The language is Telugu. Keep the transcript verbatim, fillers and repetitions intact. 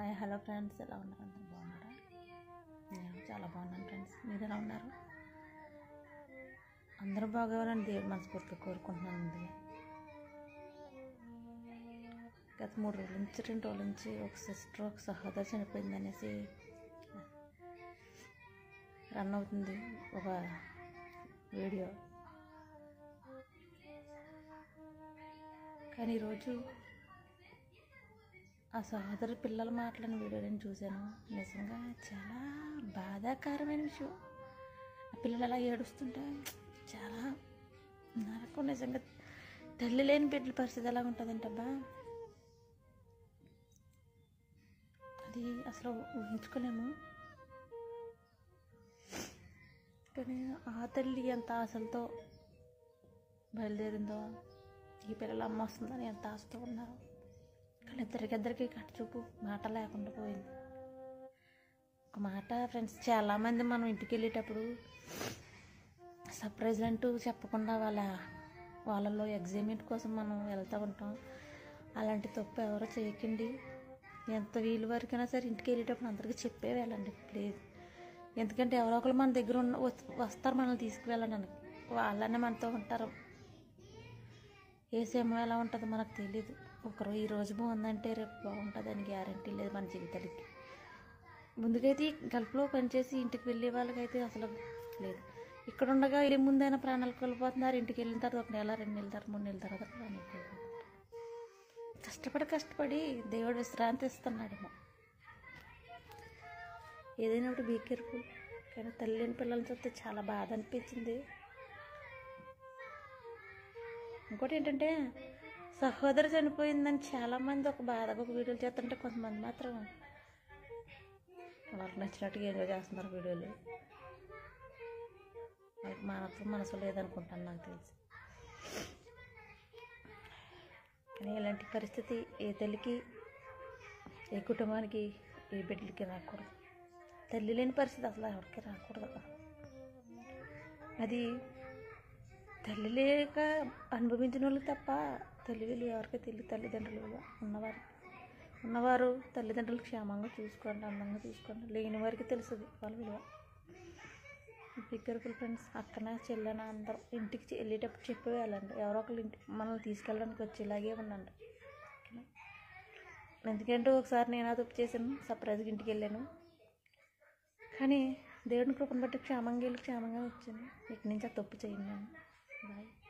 హాయ్ హలో ఫ్రెండ్స్, ఎలా ఉన్నారు? అందరూ బాగున్నారా? నేను చాలా బాగున్నాను ఫ్రెండ్స్. మీరు ఎలా ఉన్నారు? అందరూ బాగోవాలని దేవుడు మనస్ఫూర్తిగా కోరుకుంటున్నాను. ముందుగా గత మూడు రోజుల నుంచి రెండు రోజుల నుంచి ఒక సిస్టర్ ఒక సహోదరు చనిపోయింది అనేసి రన్ అవుతుంది ఒక వీడియో. కానీ ఈరోజు ఆ సహోదరి పిల్లలు మాట్లాడిన వీడియో నేను చూశాను. నిజంగా చాలా బాధాకరమైన విషయం. ఆ పిల్లలు అలా ఏడుస్తుంటే చాలా నాకు నిజంగా తల్లి లేని బిడ్డల పరిస్థితి ఎలా ఉంటుందంటబ్బా, అది అసలు ఊహించుకోలేము. కానీ ఆ తల్లి ఎంత ఆశలతో బయలుదేరిందో, ఈ పిల్లల అమ్మ వస్తుందని ఎంత ఆశతో ఉన్నారో, కానీ ఇద్దరికిద్దరికి కట్టుచూపు మాట లేకుండా పోయింది. ఒక మాట ఫ్రెండ్స్, చాలామంది మనం ఇంటికి వెళ్ళేటప్పుడు సర్ప్రైజ్ అంటూ చెప్పకుండా వాళ్ళ వాళ్ళలో ఎగ్జైట్మెంట్ కోసం మనం వెళ్తూ ఉంటాం. అలాంటి తప్పు ఎవరో చేయకండి. ఎంత వీలు వరకైనా సరే ఇంటికి వెళ్ళేటప్పుడు అందరికీ చెప్పే వెళ్ళండి ప్లీజ్. ఎందుకంటే ఎవరో ఒకరు మన దగ్గర ఉన్న వస్తారు మనల్ని తీసుకువెళ్ళడానికి. వాళ్ళనే మనతో ఉంటారు. ఏ సమయం ఎలా ఉంటుందో మనకు తెలీదు. ఒకరు ఈరోజు బాగుందంటే రేపు బాగుంటుంది అని గ్యారంటీ లేదు మన జీవితాలకి. ముందుకైతే కలుపులో పనిచేసి ఇంటికి వెళ్ళే వాళ్ళకైతే అసలు లేదు. ఇక్కడ ఉండగా వెళ్ళే ముందైనా ప్రాణాలు కోల్పోతున్నారు. ఇంటికి వెళ్ళిన తర్వాత ఒక నెల రెండు నెలల తర్వాత మూడు నెలల తర్వాత ప్రాణాలు కోల్పోతున్నారు. కష్టపడి కష్టపడి దేవుడు విశ్రాంతి ఇస్తున్నాడేమో. ఏదైనా ఒకటి బీ కేర్ఫుల్. కానీ తల్లిని పిల్లల్ని చూస్తే చాలా బాధ అనిపించింది. ఇంకోటి ఏంటంటే, సహోదరు చనిపోయిందని చాలామంది ఒక బాధగా ఒక వీడియోలు చేస్తుంటే, కొంతమంది మాత్రం వాళ్ళకి నచ్చినట్టుగా ఎంజాయ్ చేస్తున్నారు వీడియోలు. వాళ్ళకి మానత్వం మనసు లేదనుకుంటాను నాకు తెలిసి. కానీ ఇలాంటి పరిస్థితి ఏ తల్లికి, ఏ కుటుంబానికి, ఏ బిడ్డలకి రాకూడదు. తల్లి లేని పరిస్థితి అసలు ఎవరికి రాకూడదు. అది తల్లి లేక అనుభవించిన వాళ్ళు తప్ప తల్లి విలువ ఎవరికి తెలియదు. తల్లిదండ్రుల విలువ ఉన్నవారు ఉన్నవారు తల్లిదండ్రులు క్షేమంగా చూసుకోండి, అందంగా చూసుకోండి. లేని వారికి తెలుస్తుంది వాళ్ళ విలువ. Be careful friends. అక్కన చెల్లెన అందరూ ఇంటికి వెళ్ళేటప్పుడు చెప్పి వెళ్ళండి. ఎవరో ఒకరు ఇంటి మనల్ని తీసుకెళ్ళడానికి వచ్చేలాగే ఉండండి. ఎందుకంటే ఒకసారి నేను అది తప్పు చేశాను. సర్ప్రైజ్గా ఇంటికి వెళ్ళాను. కానీ దేవుడిని కృపను బట్టి క్షేమంగా వెళ్ళి క్షేమంగా వచ్చాను. ఇక్కడి నుంచి ఆ తప్పు చేయండి. బాయ్.